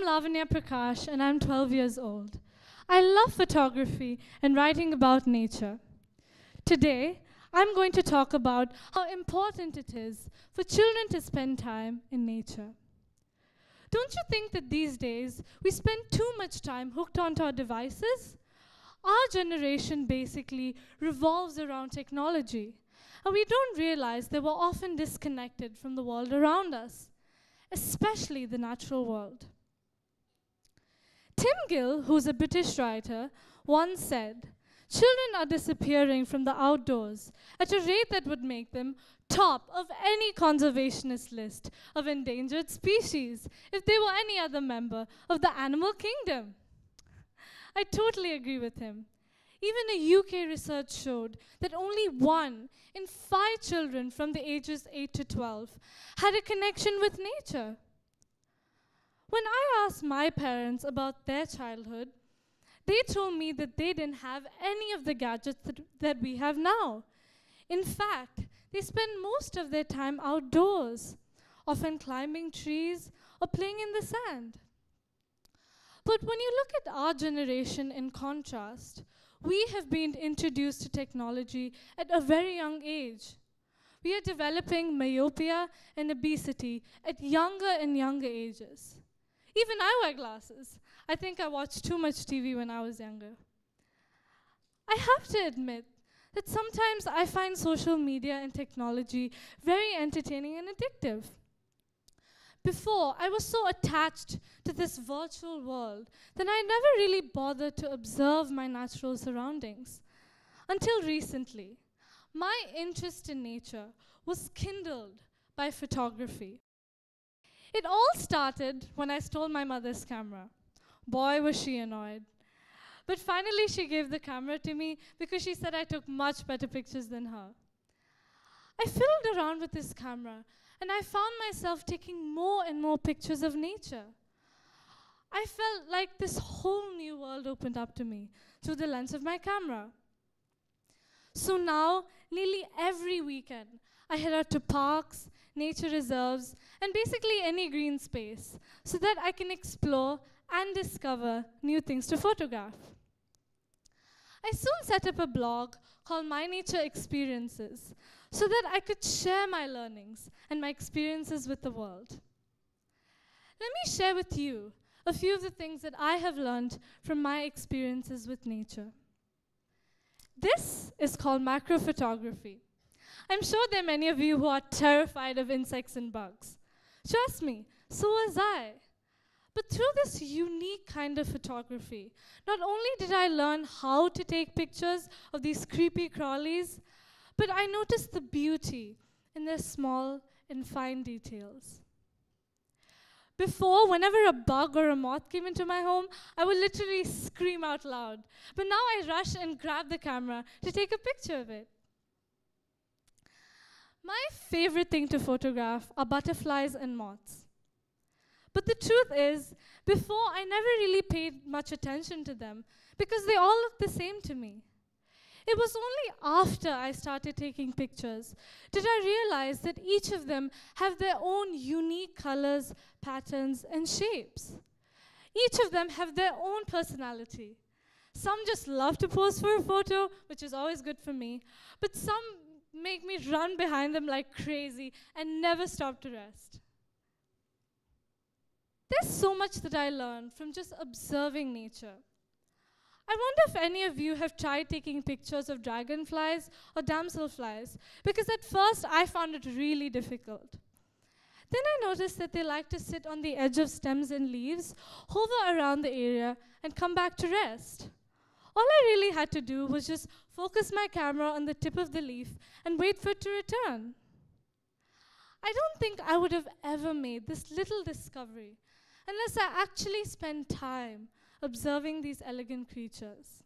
Lavanya Prakash and I'm 12 years old. I love photography and writing about nature. Today, I'm going to talk about how important it is for children to spend time in nature. Don't you think that these days we spend too much time hooked onto our devices? Our generation basically revolves around technology, and we don't realize that we're often disconnected from the world around us, especially the natural world. Tim Gill, who's a British writer, once said, "Children are disappearing from the outdoors at a rate that would make them top of any conservationist list of endangered species if they were any other member of the animal kingdom." I totally agree with him. Even a UK research showed that only 1 in 5 children from the ages 8 to 12 had a connection with nature. When I asked my parents about their childhood, they told me that they didn't have any of the gadgets that we have now. In fact, they spend most of their time outdoors, often climbing trees or playing in the sand. But when you look at our generation in contrast, we have been introduced to technology at a very young age. We are developing myopia and obesity at younger and younger ages. Even I wear glasses. I think I watched too much TV when I was younger. I have to admit that sometimes I find social media and technology very entertaining and addictive. Before, I was so attached to this virtual world that I never really bothered to observe my natural surroundings. Until recently, my interest in nature was kindled by photography. It all started when I stole my mother's camera. Boy, was she annoyed. But finally, she gave the camera to me because she said I took much better pictures than her. I fiddled around with this camera, and I found myself taking more and more pictures of nature. I felt like this whole new world opened up to me through the lens of my camera. So now, nearly every weekend, I head out to parks, nature reserves, and basically any green space so that I can explore and discover new things to photograph. I soon set up a blog called My Nature Experiences so that I could share my learnings and my experiences with the world. Let me share with you a few of the things that I have learned from my experiences with nature. This is called macrophotography. I'm sure there are many of you who are terrified of insects and bugs. Trust me, so was I. But through this unique kind of photography, not only did I learn how to take pictures of these creepy crawlies, but I noticed the beauty in their small and fine details. Before, whenever a bug or a moth came into my home, I would literally scream out loud. But now I rush and grab the camera to take a picture of it. My favorite thing to photograph are butterflies and moths. But the truth is, before I never really paid much attention to them because they all looked the same to me. It was only after I started taking pictures did I realize that each of them have their own unique colors, patterns, and shapes. Each of them have their own personality. Some just love to pose for a photo, which is always good for me, but some make me run behind them like crazy and never stop to rest. There's so much that I learned from just observing nature. I wonder if any of you have tried taking pictures of dragonflies or damselflies, because at first I found it really difficult. Then I noticed that they like to sit on the edge of stems and leaves, hover around the area, and come back to rest. All I really had to do was just focus my camera on the tip of the leaf and wait for it to return. I don't think I would have ever made this little discovery unless I actually spent time observing these elegant creatures.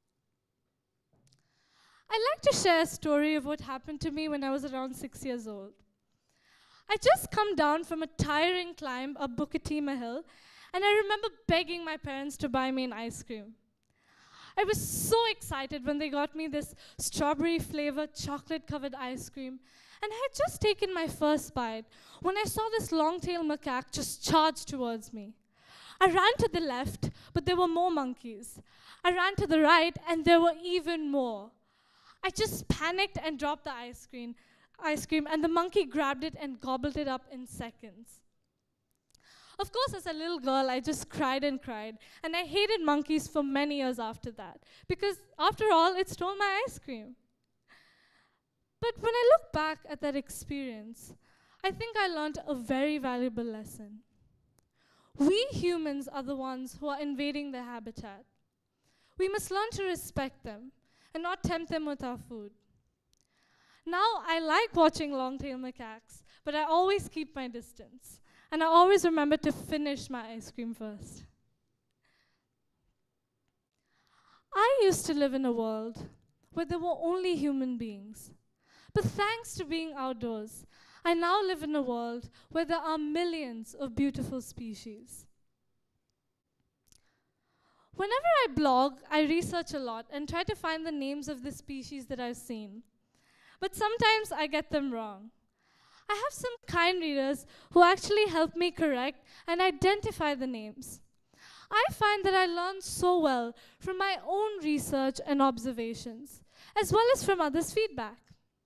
I'd like to share a story of what happened to me when I was around 6 years old. I just come down from a tiring climb up Bukit Timah Hill, and I remember begging my parents to buy me an ice cream. I was so excited when they got me this strawberry-flavored, chocolate-covered ice cream, and I had just taken my first bite when I saw this long-tailed macaque just charge towards me. I ran to the left, but there were more monkeys. I ran to the right, and there were even more. I just panicked and dropped the ice cream, and the monkey grabbed it and gobbled it up in seconds. Of course, as a little girl, I just cried and cried, and I hated monkeys for many years after that, because after all, it stole my ice cream. But when I look back at that experience, I think I learned a very valuable lesson. We humans are the ones who are invading their habitat. We must learn to respect them and not tempt them with our food. Now, I like watching long-tailed macaques, but I always keep my distance. And I always remember to finish my ice cream first. I used to live in a world where there were only human beings. But thanks to being outdoors, I now live in a world where there are millions of beautiful species. Whenever I blog, I research a lot and try to find the names of the species that I've seen. But sometimes I get them wrong. I have some kind readers who actually help me correct and identify the names. I find that I learn so well from my own research and observations, as well as from others' feedback.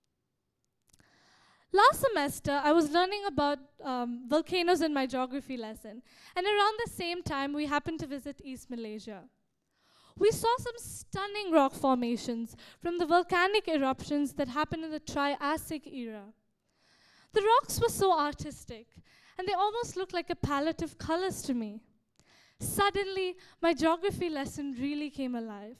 Last semester, I was learning about volcanoes in my geography lesson, and around the same time, we happened to visit East Malaysia. We saw some stunning rock formations from the volcanic eruptions that happened in the Triassic era. The rocks were so artistic, and they almost looked like a palette of colors to me. Suddenly, my geography lesson really came alive.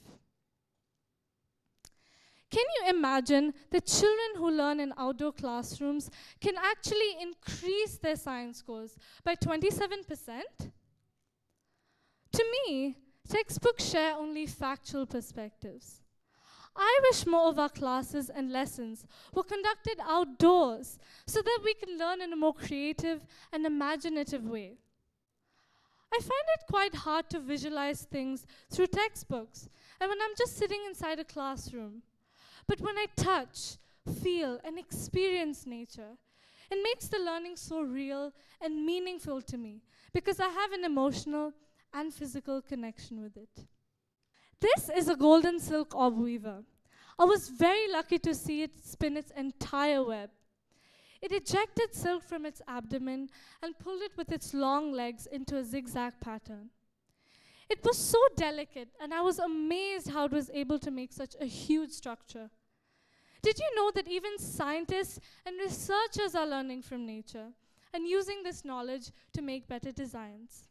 Can you imagine that children who learn in outdoor classrooms can actually increase their science scores by 27%? To me, textbooks share only factual perspectives. I wish more of our classes and lessons were conducted outdoors so that we can learn in a more creative and imaginative way. I find it quite hard to visualize things through textbooks and when I'm just sitting inside a classroom. But when I touch, feel, and experience nature, it makes the learning so real and meaningful to me because I have an emotional and physical connection with it. This is a golden silk orb weaver. I was very lucky to see it spin its entire web. It ejected silk from its abdomen and pulled it with its long legs into a zigzag pattern. It was so delicate, and I was amazed how it was able to make such a huge structure. Did you know that even scientists and researchers are learning from nature and using this knowledge to make better designs?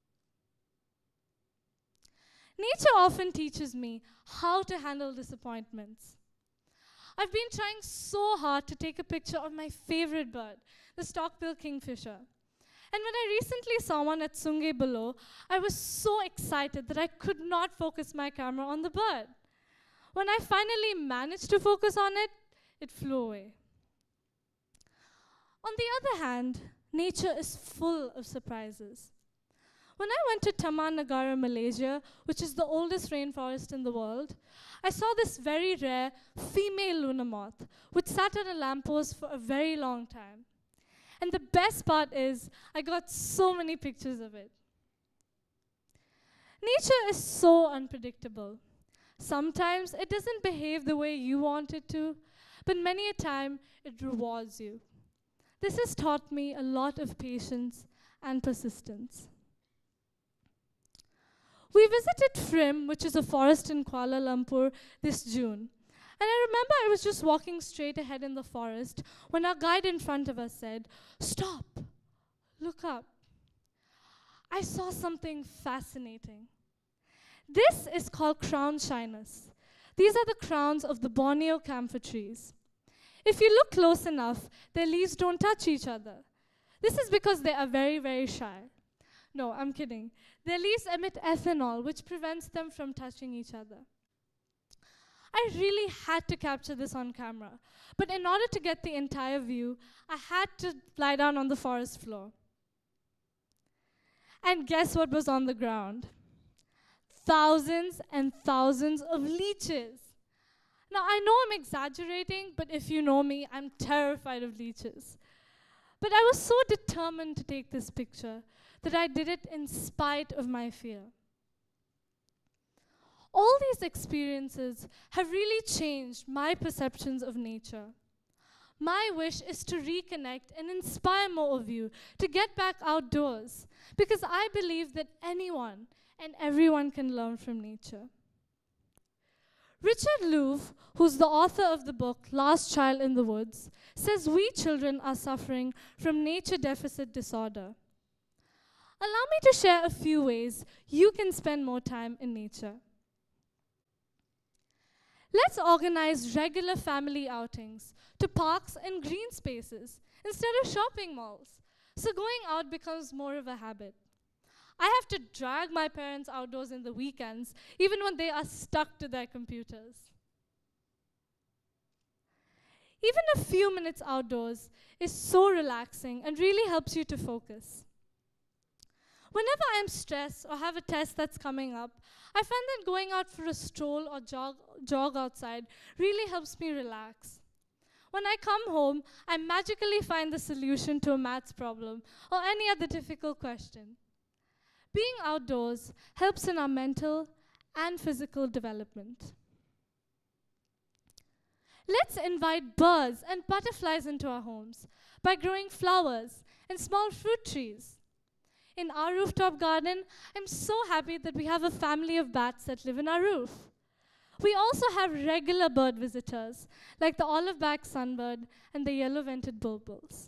Nature often teaches me how to handle disappointments. I've been trying so hard to take a picture of my favorite bird, the stockbill kingfisher. And when I recently saw one at Sungai Buloh, I was so excited that I could not focus my camera on the bird. When I finally managed to focus on it, it flew away. On the other hand, nature is full of surprises. When I went to Taman Negara, Malaysia, which is the oldest rainforest in the world, I saw this very rare female Luna moth, which sat on a lamppost for a very long time. And the best part is, I got so many pictures of it. Nature is so unpredictable. Sometimes it doesn't behave the way you want it to, but many a time it rewards you. This has taught me a lot of patience and persistence. We visited Frim, which is a forest in Kuala Lumpur, this June. And I remember I was just walking straight ahead in the forest when our guide in front of us said, "Stop, look up." I saw something fascinating. This is called crown shyness. These are the crowns of the Borneo camphor trees. If you look close enough, their leaves don't touch each other. This is because they are very, very shy. No, I'm kidding. Their leaves emit ethanol, which prevents them from touching each other. I really had to capture this on camera, but in order to get the entire view, I had to lie down on the forest floor. And guess what was on the ground? Thousands and thousands of leeches. Now, I know I'm exaggerating, but if you know me, I'm terrified of leeches. But I was so determined to take this picture that I did it in spite of my fear. All these experiences have really changed my perceptions of nature. My wish is to reconnect and inspire more of you to get back outdoors, because I believe that anyone and everyone can learn from nature. Richard Louv, who's the author of the book Last Child in the Woods, says we children are suffering from nature deficit disorder. Allow me to share a few ways you can spend more time in nature. Let's organize regular family outings to parks and green spaces instead of shopping malls, so going out becomes more of a habit. I have to drag my parents outdoors in the weekends, even when they are stuck to their computers. Even a few minutes outdoors is so relaxing and really helps you to focus. Whenever I'm stressed or have a test that's coming up, I find that going out for a stroll or jog outside really helps me relax. When I come home, I magically find the solution to a maths problem or any other difficult question. Being outdoors helps in our mental and physical development. Let's invite birds and butterflies into our homes by growing flowers and small fruit trees. In our rooftop garden, I'm so happy that we have a family of bats that live in our roof. We also have regular bird visitors, like the olive-backed sunbird and the yellow-vented bulbuls.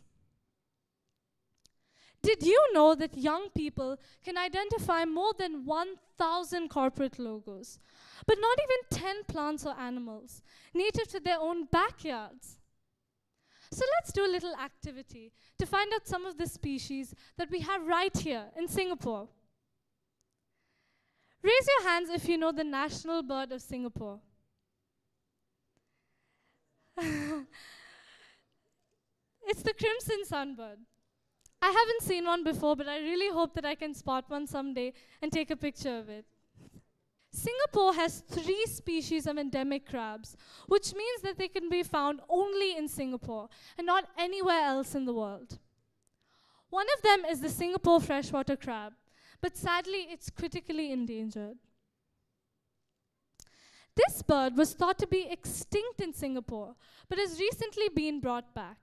Did you know that young people can identify more than 1,000 corporate logos, but not even 10 plants or animals native to their own backyards? So let's do a little activity to find out some of the species that we have right here in Singapore. Raise your hands if you know the national bird of Singapore. It's the crimson sunbird. I haven't seen one before, but I really hope that I can spot one someday and take a picture of it. Singapore has 3 species of endemic crabs, which means that they can be found only in Singapore and not anywhere else in the world. One of them is the Singapore freshwater crab, but sadly it's critically endangered. This bird was thought to be extinct in Singapore, but has recently been brought back.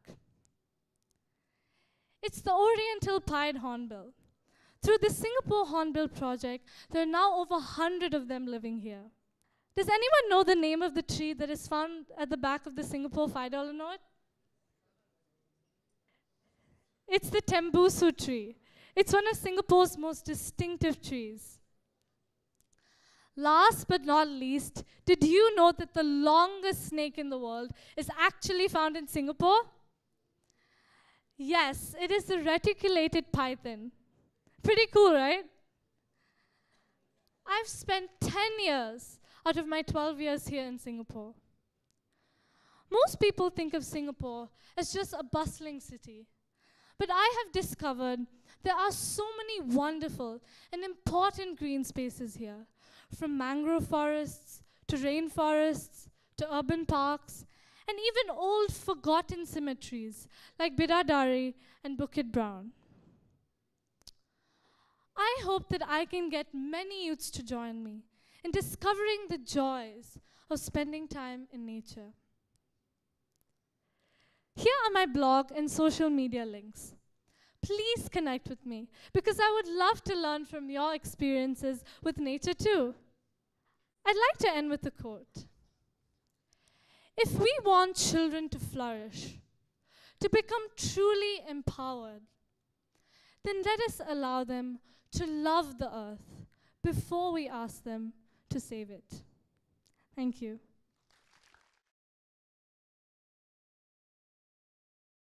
It's the Oriental pied hornbill. Through the Singapore Hornbill Project, there are now over 100 of them living here. Does anyone know the name of the tree that is found at the back of the Singapore $5 note? It's the Tembusu tree. It's one of Singapore's most distinctive trees. Last but not least, did you know that the longest snake in the world is actually found in Singapore? Yes, it is the reticulated python. Pretty cool, right? I've spent 10 years out of my 12 years here in Singapore. Most people think of Singapore as just a bustling city. But I have discovered there are so many wonderful and important green spaces here, from mangrove forests to rainforests to urban parks, and even old forgotten cemeteries like Bidadari and Bukit Brown. I hope that I can get many youths to join me in discovering the joys of spending time in nature. Here are my blog and social media links. Please connect with me, because I would love to learn from your experiences with nature too. I'd like to end with a quote. If we want children to flourish, to become truly empowered, then let us allow them to love the earth before we ask them to save it. Thank you.